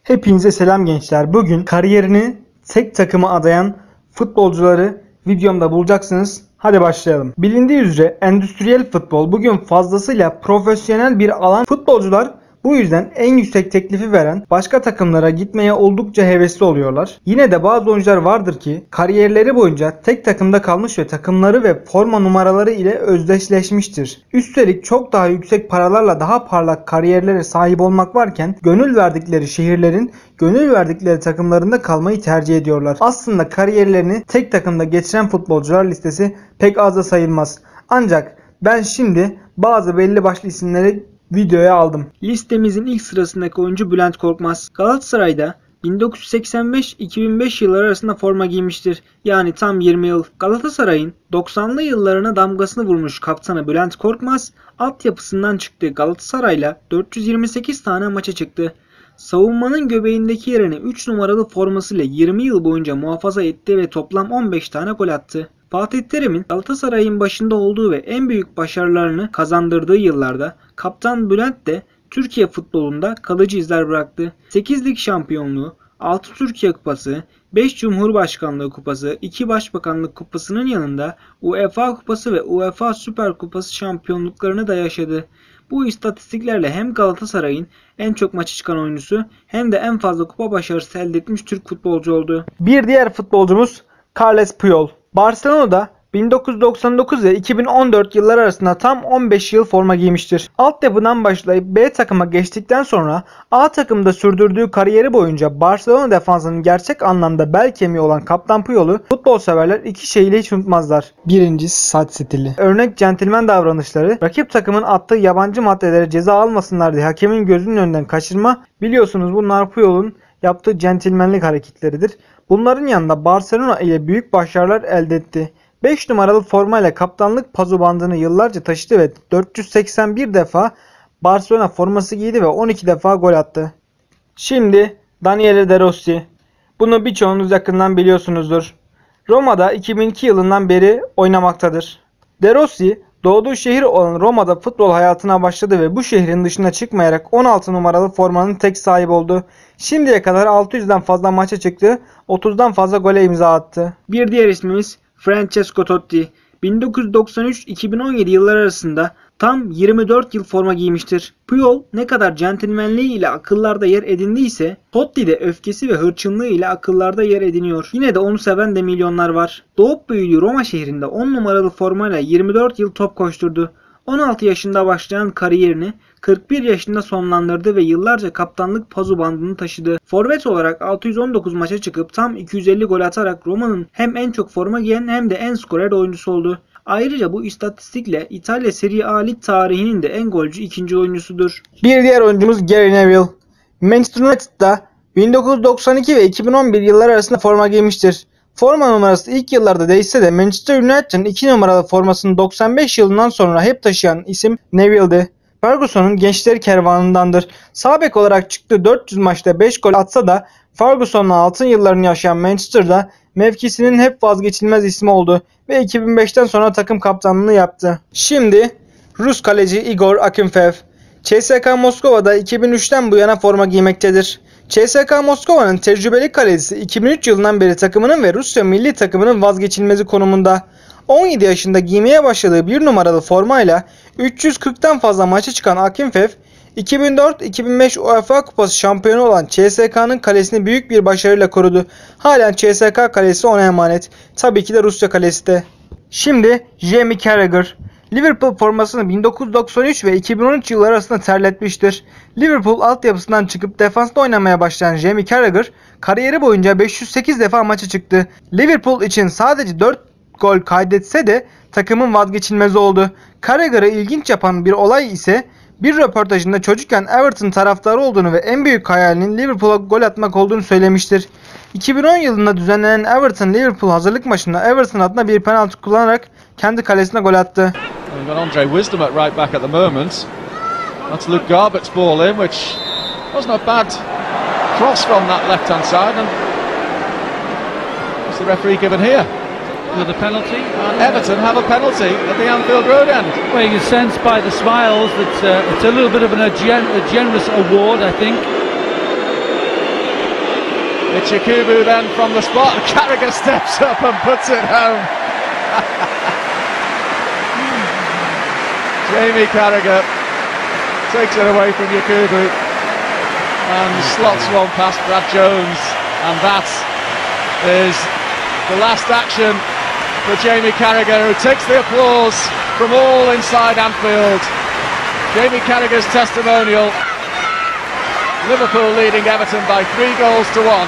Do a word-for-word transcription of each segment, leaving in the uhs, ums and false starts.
Hepinize selam gençler. Bugün kariyerini tek takıma adayan futbolcuları videomda bulacaksınız. Hadi başlayalım. Bilindiği üzere endüstriyel futbol bugün fazlasıyla profesyonel bir alan. Futbolcular bu yüzden en yüksek teklifi veren başka takımlara gitmeye oldukça hevesli oluyorlar. Yine de bazı oyuncular vardır ki kariyerleri boyunca tek takımda kalmış ve takımları ve forma numaraları ile özdeşleşmiştir. Üstelik çok daha yüksek paralarla daha parlak kariyerlere sahip olmak varken gönül verdikleri şehirlerin gönül verdikleri takımlarında kalmayı tercih ediyorlar. Aslında kariyerlerini tek takımda geçiren futbolcular listesi pek az da sayılmaz. Ancak ben şimdi bazı belli başlı isimleri videoya aldım. Listemizin ilk sırasındaki oyuncu Bülent Korkmaz. Galatasaray'da bin dokuz yüz seksen beş iki bin beş yılları arasında forma giymiştir. Yani tam yirmi yıl. Galatasaray'ın doksanlı yıllarına damgasını vurmuş kaptanı Bülent Korkmaz, altyapısından çıktığı Galatasaray'la dört yüz yirmi sekiz tane maça çıktı. Savunmanın göbeğindeki yerini üç numaralı formasıyla yirmi yıl boyunca muhafaza etti ve toplam on beş tane gol attı. Fatih Terim'in Galatasaray'ın başında olduğu ve en büyük başarılarını kazandırdığı yıllarda kaptan Bülent de Türkiye futbolunda kalıcı izler bıraktı. sekiz lig şampiyonluğu, altı Türkiye Kupası, beş Cumhurbaşkanlığı Kupası, iki Başbakanlık Kupası'nın yanında UEFA Kupası ve UEFA Süper Kupası şampiyonluklarını da yaşadı. Bu istatistiklerle hem Galatasaray'ın en çok maçı çıkan oyuncusu hem de en fazla kupa başarısı elde etmiş Türk futbolcu oldu. Bir diğer futbolcumuz Carles Puyol. Barcelona'da bin dokuz yüz doksan dokuz ve iki bin on dört yılları arasında tam on beş yıl forma giymiştir. Altyapıdan başlayıp B takıma geçtikten sonra A takımda sürdürdüğü kariyeri boyunca Barcelona defansının gerçek anlamda bel kemiği olan Kaptan Puyol'u futbol severler iki şeyle hiç unutmazlar. Birincisi saç stili. Örnek centilmen davranışları, rakip takımın attığı yabancı maddelere ceza almasınlar diye hakemin gözünün önünden kaçırma. Biliyorsunuz bunlar Puyol'un yaptığı centilmenlik hareketleridir. Bunların yanında Barcelona ile büyük başarılar elde etti. beş numaralı formayla kaptanlık pazubandını yıllarca taşıdı ve dört yüz seksen bir defa Barcelona forması giydi ve on iki defa gol attı. Şimdi Daniele De Rossi. Bunu birçoğunuz yakından biliyorsunuzdur. Roma'da iki bin iki yılından beri oynamaktadır. De Rossi doğduğu şehir olan Roma'da futbol hayatına başladı ve bu şehrin dışına çıkmayarak on altı numaralı formanın tek sahibi oldu. Şimdiye kadar altı yüzden fazla maça çıktı, otuzdan fazla gole imza attı. Bir diğer ismimiz Francesco Totti. bin dokuz yüz doksan üç iki bin on yedi yılları arasında tam yirmi dört yıl forma giymiştir. Puyol ne kadar centilmenliği ile akıllarda yer edindiyse Totti de öfkesi ve hırçınlığı ile akıllarda yer ediniyor. Yine de onu seven de milyonlar var. Doğup büyüdüğü Roma şehrinde on numaralı formayla yirmi dört yıl top koşturdu. on altı yaşında başlayan kariyerini kırk bir yaşında sonlandırdı ve yıllarca kaptanlık pazubandını taşıdı. Forvet olarak altı yüz on dokuz maça çıkıp tam iki yüz elli gol atarak Roma'nın hem en çok forma giyen hem de en skorer oyuncusu oldu. Ayrıca bu istatistikle İtalya Serie A lig tarihinin de en golcü ikinci oyuncusudur. Bir diğer oyuncumuz Gary Neville. Manchester United'da bin dokuz yüz doksan iki ve iki bin on bir yılları arasında forma giymiştir. Forma numarası ilk yıllarda değişse de Manchester United'ın iki numaralı formasını doksan beş yılından sonra hep taşıyan isim Neville'di. Ferguson'un gençleri kervanındandır. Sağ bek olarak çıktığı dört yüz maçta beş gol atsa da Ferguson'la altın yıllarını yaşayan Manchester'da mevkisinin hep vazgeçilmez ismi oldu ve iki bin beşten sonra takım kaptanlığını yaptı. Şimdi Rus kaleci Igor Akinfev. C S K A Moskova'da iki bin üçten bu yana forma giymektedir. C S K A Moskova'nın tecrübeli kalecisi iki bin üç yılından beri takımının ve Rusya milli takımının vazgeçilmezi konumunda. on yedi yaşında giymeye başladığı bir numaralı formayla üç yüz kırktan fazla maça çıkan Akinfev, iki bin dört iki bin beş UEFA Kupası şampiyonu olan C S K A'nın kalesini büyük bir başarıyla korudu. Halen C S K A kalesi ona emanet. Tabii ki de Rusya kalesi de. Şimdi Jamie Carragher. Liverpool formasını bin dokuz yüz doksan üç ve iki bin on üç yılları arasında terletmiştir. Liverpool altyapısından çıkıp defansta oynamaya başlayan Jamie Carragher kariyeri boyunca beş yüz sekiz defa maça çıktı. Liverpool için sadece dört gol kaydetse de takımın vazgeçilmezi oldu. Carragher'ı ilginç yapan bir olay ise bir röportajında çocukken Everton taraftarı olduğunu ve en büyük hayalinin Liverpool'a gol atmak olduğunu söylemiştir. iki bin on yılında düzenlenen Everton-Liverpool hazırlık maçında Everton adına bir penaltı kullanarak kendi kalesine gol attı. We've got Andre Wisdom at right back at the moment. That's Luke Garbutt's ball in, which wasn't a bad cross from that left-hand side. And what's the referee given here? With a penalty. And Everton have a penalty at the Anfield Road end. Well, you can sense by the smiles that uh, it's a little bit of an, a, gen a generous award, I think. It's Yakubu then from the spot. Carragher steps up and puts it home. Jamie Carragher takes it away from Yakubu and slots one past Brad Jones, and that is the last action for Jamie Carragher, who takes the applause from all inside Anfield. Jamie Carragher's testimonial. Liverpool leading Everton by three goals to one.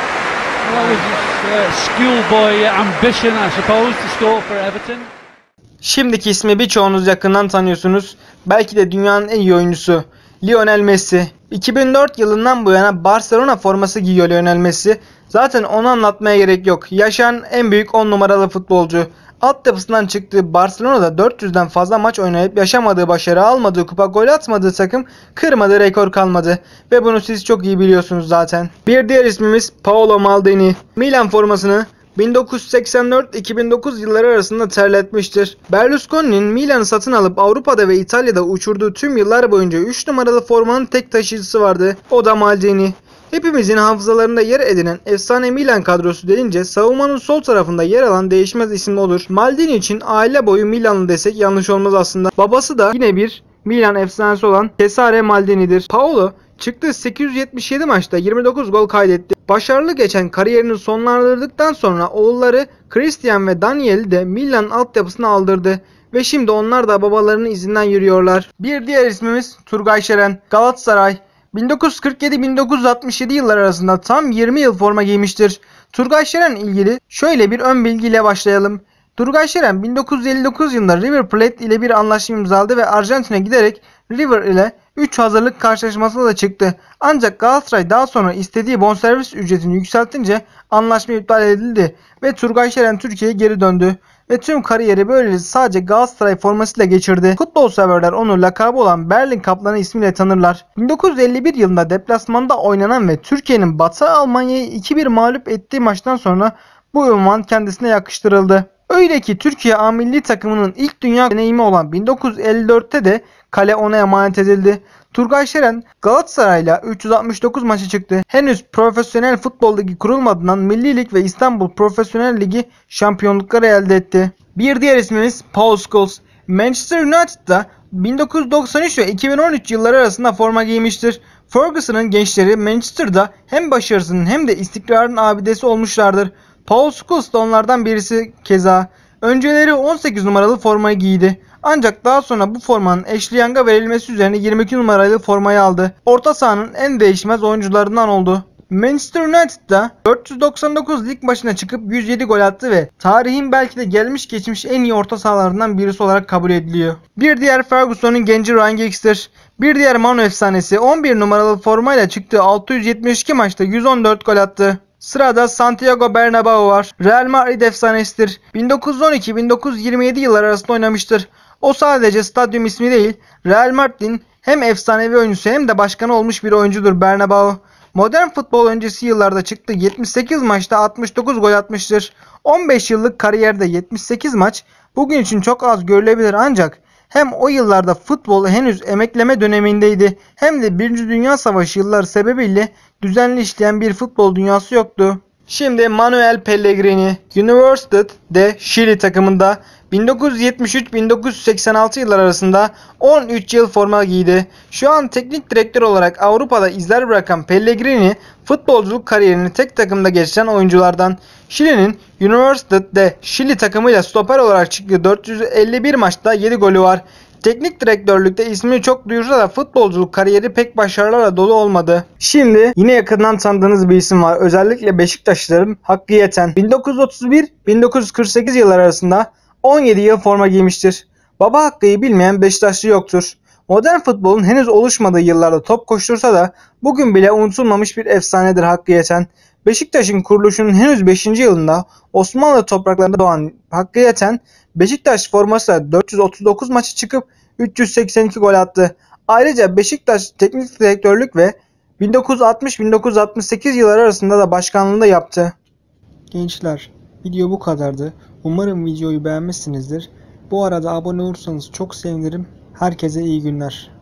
Well, it's uh, schoolboy ambition, I suppose, to score for Everton. Şimdiki ismi birçoğunuz yakından tanıyorsunuz. Belki de dünyanın en iyi oyuncusu Lionel Messi. iki bin dört yılından bu yana Barcelona forması giyiyor Lionel Messi. Zaten onu anlatmaya gerek yok. Yaşayan en büyük on numaralı futbolcu. Altyapısından çıktığı Barcelona'da dört yüzden fazla maç oynayıp yaşamadığı başarı, almadığı kupa, gol atmadığı takım, kırmadığı rekor kalmadı. Ve bunu siz çok iyi biliyorsunuz zaten. Bir diğer ismimiz Paolo Maldini. Milan formasını bin dokuz yüz seksen dört iki bin dokuz yılları arasında terletmiştir. Berlusconi'nin Milan'ı satın alıp Avrupa'da ve İtalya'da uçurduğu tüm yıllar boyunca üç numaralı formanın tek taşıyıcısı vardı. O da Maldini. Hepimizin hafızalarında yer edinen efsane Milan kadrosu denince savunmanın sol tarafında yer alan değişmez isim olur. Maldini için aile boyu Milanlı desek yanlış olmaz aslında. Babası da yine bir Milan efsanesi olan Cesare Maldini'dir. Paolo çıktığı sekiz yüz yetmiş yedi maçta yirmi dokuz gol kaydetti. Başarılı geçen kariyerini sonlandırdıktan sonra oğulları Christian ve Daniel'i de Milan altyapısına aldırdı. Ve şimdi onlar da babalarının izinden yürüyorlar. Bir diğer ismimiz Turgay Şeren. Galatasaray. bin dokuz yüz kırk yedi bin dokuz yüz altmış yedi yılları arasında tam yirmi yıl forma giymiştir. Turgay Şeren ilgili şöyle bir ön bilgiyle başlayalım. Turgay Şeren bin dokuz yüz elli dokuz yılında River Plate ile bir anlaşma imzaladı ve Arjantin'e giderek River ile üç hazırlık karşılaşmasına da çıktı. Ancak Galatasaray daha sonra istediği bonservis ücretini yükseltince anlaşma iptal edildi ve Turgay Şeren Türkiye'ye geri döndü. Ve tüm kariyeri böylece sadece Galatasaray formasıyla geçirdi. Futbol severler onu lakabı olan Berlin Kaplanı ismiyle tanırlar. bin dokuz yüz elli bir yılında deplasmanda oynanan ve Türkiye'nin Batı Almanya'yı iki bir mağlup ettiği maçtan sonra bu ünvan kendisine yakıştırıldı. Öyle ki Türkiye A milli takımının ilk dünya deneyimi olan bin dokuz yüz elli dörtte de kale ona emanet edildi. Turgay Şeren Galatasaray'la üç yüz altmış dokuz maçı çıktı. Henüz profesyonel futbol ligi kurulmadığından Milli Lig ve İstanbul Profesyonel Ligi şampiyonlukları elde etti. Bir diğer ismimiz Paul Scholes. Manchester United'da bin dokuz yüz doksan üç ve iki bin on üç yılları arasında forma giymiştir. Ferguson'ın gençleri Manchester'da hem başarısının hem de istikrarın abidesi olmuşlardır. Paul Scholes da onlardan birisi keza. Önceleri on sekiz numaralı formayı giydi. Ancak daha sonra bu formanın Ashley Young'a verilmesi üzerine yirmi iki numaralı formayı aldı. Orta sahanın en değişmez oyuncularından oldu. Manchester United'da dört yüz doksan dokuz lig maçına çıkıp yüz yedi gol attı ve tarihin belki de gelmiş geçmiş en iyi orta sahalarından birisi olarak kabul ediliyor. Bir diğer Ferguson'un genci Ryan Giggs'tir. Bir diğer Manu efsanesi on bir numaralı formayla çıktığı altı yüz yetmiş iki maçta yüz on dört gol attı. Sırada Santiago Bernabéu var. Real Madrid efsanesidir. bin dokuz yüz on iki bin dokuz yüz yirmi yedi yılları arasında oynamıştır. O sadece stadyum ismi değil, Real Madrid'in hem efsanevi oyuncusu hem de başkanı olmuş bir oyuncudur Bernabéu. Modern futbol öncesi yıllarda çıktığı yetmiş sekiz maçta altmış dokuz gol atmıştır. on beş yıllık kariyerde yetmiş sekiz maç bugün için çok az görülebilir ancak hem o yıllarda futbol henüz emekleme dönemindeydi hem de birinci. Dünya Savaşı yılları sebebiyle düzenli işleyen bir futbol dünyası yoktu. Şimdi Manuel Pellegrini, Universidad de Chile takımında bin dokuz yüz yetmiş üç bin dokuz yüz seksen altı yıllar arasında on üç yıl forma giydi. Şu an teknik direktör olarak Avrupa'da izler bırakan Pellegrini, futbolculuk kariyerini tek takımda geçiren oyunculardan. Şili'nin Universidad de Chile takımıyla stoper olarak çıktığı dört yüz elli bir maçta yedi golü var. Teknik direktörlükte ismini çok duyursa da futbolculuk kariyeri pek başarılarla dolu olmadı. Şimdi yine yakından tanıdığınız bir isim var. Özellikle Beşiktaşlıların Hakkı Yeten. bin dokuz yüz otuz bir bin dokuz yüz kırk sekiz yılları arasında on yedi yıl forma giymiştir. Baba Hakkı'yı bilmeyen Beşiktaşlı yoktur. Modern futbolun henüz oluşmadığı yıllarda top koştursa da bugün bile unutulmamış bir efsanedir Hakkı Yeten. Beşiktaş'ın kuruluşunun henüz beşinci yılında Osmanlı topraklarında doğan Hakkı Yeten, Beşiktaş formasıyla dört yüz otuz dokuz maçı çıkıp üç yüz seksen iki gol attı. Ayrıca Beşiktaş teknik direktörlük ve bin dokuz yüz altmış bin dokuz yüz altmış sekiz yılları arasında da başkanlığını da yaptı. Gençler, video bu kadardı. Umarım videoyu beğenmişsinizdir. Bu arada abone olursanız çok sevinirim. Herkese iyi günler.